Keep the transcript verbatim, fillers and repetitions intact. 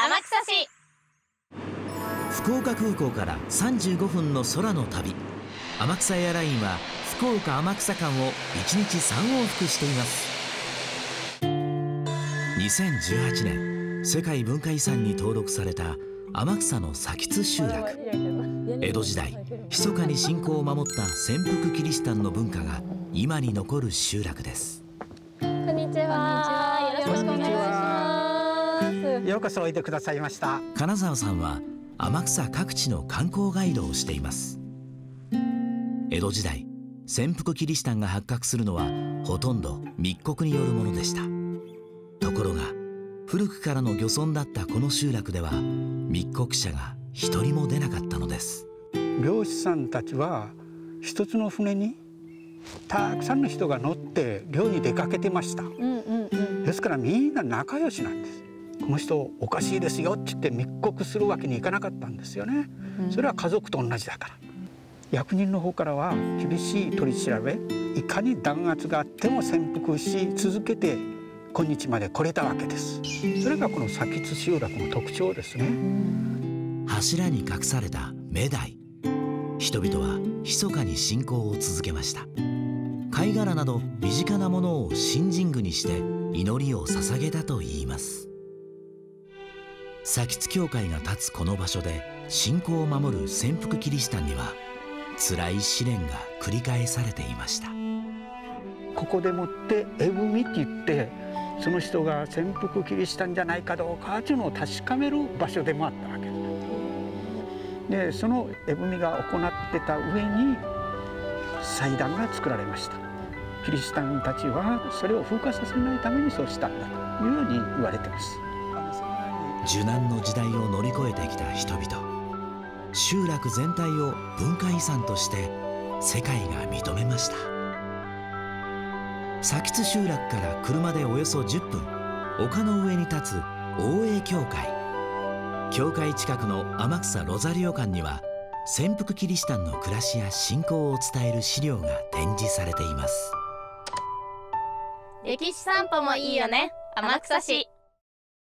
天草市。 福岡空港からさんじゅうごふんの空の旅。天草エアラインは福岡天草間をいちにちさんおうふくしています。にせんじゅうはちねん世界文化遺産に登録された天草の津集落。江戸時代密かに信仰を守った潜伏キリシタンの文化が今に残る集落です。 こんにちは。よろしくお願いします。 ようこそおいでくださいました。 金沢さんは天草各地の観光ガイドをしています。江戸時代潜伏キリシタンが発覚するのはほとんど密告によるものでした。ところが古くからの漁村だったこの集落では密告者が一人も出なかったのです。 漁師さんたちは一つの船にたくさんの人が乗って漁に出かけてました。ですからみんな仲良しなんです。この人おかしいですよって言って密告するわけにいかなかったんですよね。それは家族と同じだから。役人の方からは厳しい取り調べ、いかに弾圧があっても潜伏し続けて今日まで来れたわけです。それがこの津集落の特徴ですね。 柱に隠されたメダイ。人々は密かに信仰を続けました。貝殻など身近なものを神神具にして祈りを捧げたといいます。津教会が立つこの場所で信仰を守る潜伏キリシタンには辛い試練が繰り返されていました。 ここでもって絵踏って言ってその人が潜伏キリシタンじゃないかどうかというのを確かめる場所でもあったわけです。でその絵踏が行ってた上に祭壇が作られました。キリシタンたちはそれを風化させないためにそうしたんだというように言われています。 受難の時代を乗り越えてきた人々。集落全体を文化遺産として世界が認めました。津集落から車でおよそじゅっぷん、丘の上に立つ大江教会。教会近くの天草ロザリオ館には潜伏キリシタンの暮らしや信仰を伝える資料が展示されています。 歴史散歩もいいよね、天草市。